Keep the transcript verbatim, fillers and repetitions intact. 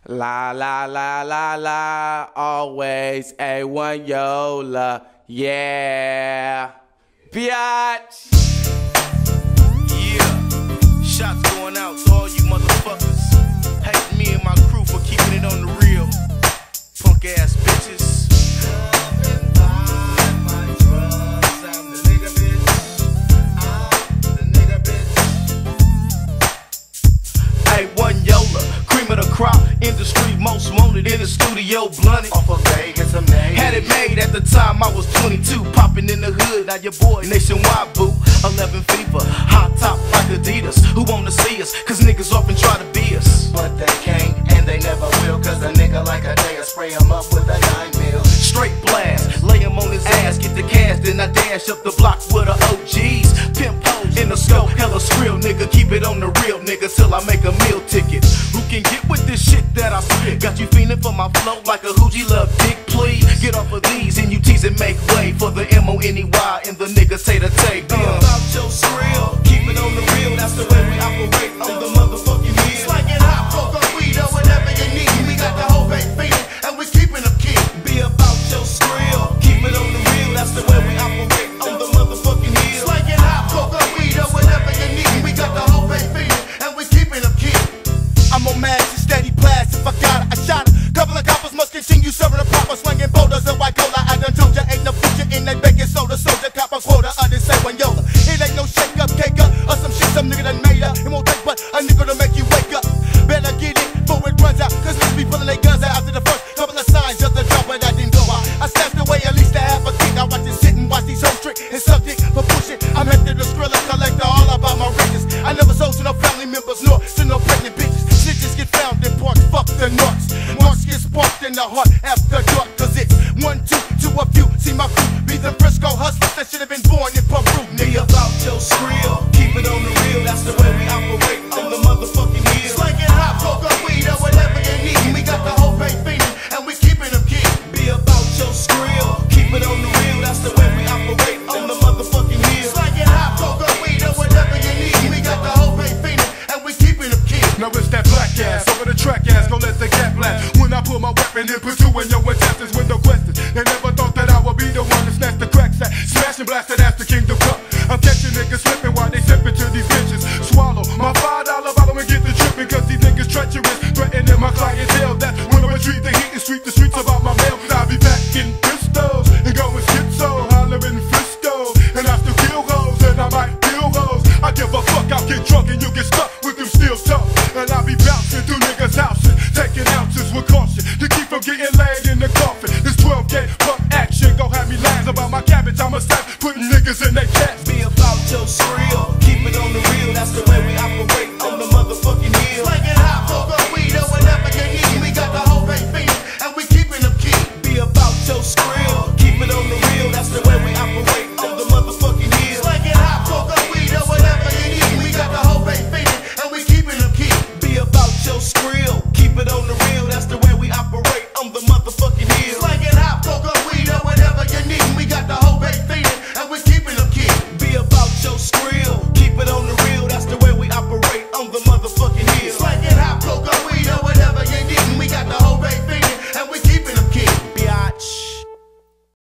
La la la la la, always A one Yola, yeah, biatch. Yeah, shots going out to all you motherfuckers. Hate me and my crew for keeping it on the real. Punk ass bitches. A one Yola, cream of the crop, industry most wanted in the studio, blunted. Off of Vegas, some names. Had it made at the time I was twenty-two, popping in the hood. Now your boy nationwide boo, eleven fever, hot top like Adidas. Who wanna see us? Cause niggas often try to be us, But they can't and they never will. Cause a nigga like a day, I spray him up with a nine mil. straight blast, lay him on his ass, get the cash, then I dash up the block with the O Gs. Pimp hoes in the scope, hella skrill, nigga. Keep it on the real, nigga, till I make a meal ticket. Who can get with this shit that I spit? Got you feeling for my flow like a hoochie love dick, please. Get off of these and you tease and make way for the M O N E Y and the nigga say the tape. Be about your skrill, keep it on the real, that's the way we operate on the motherfucking hill. Slanging hot, coke, weed, or whatever you need. We got the whole bank feeling and we keeping them key. Be about your skrill, keep it on the real, that's the way we operate on the motherfucking hill. Slanging hot, coke, weed, or whatever you need. We got the whole bank feeling and we keeping them key. I'm on mass and steady blast. If I got it, I shot it. Couple of coppers must continue serving the proper, slinging boulders and white cola. I done told ya ain't no future in that baking soda. Soldier cop a quota of this say one Yola. It ain't no shake up, cake up, or some shit some nigga done made up. It won't take but a nigga to make you wake up. Better get it before it runs out, cause niggas be pulling their guns out after the first couple of signs of the drop, but I didn't go out. I stashed away at least to have a kick. I watch it sit and watch these hoes trick and suck dick for pushing. I'm headed to Skrilla collector, all about my riches. I never sold to no family members, nor to no pregnant bitches. Snitches get found in parks, fuck the nuts. Marks get sparked in the heart after dark, cause it's one, two, to a few. See my crew be the Frisco hustlers that should have been born in Peru. Be Nigga, about your skrill, keep it on the real, that's the way we operate on the motherfucking hill. Slanging hot, coke, weed, or whatever you need. We got the whole bank feeling and we keeping them key. Be about your skrill, keep it on the real, that's the way we operate on the motherfucking hill. Slanging hot, coke, weed, or whatever you need. We got the whole bank feeling and we keeping them key. Now it's that black ass over the track ass, gon' let the gap blast. When I pull my weapon and put you in your intestines with no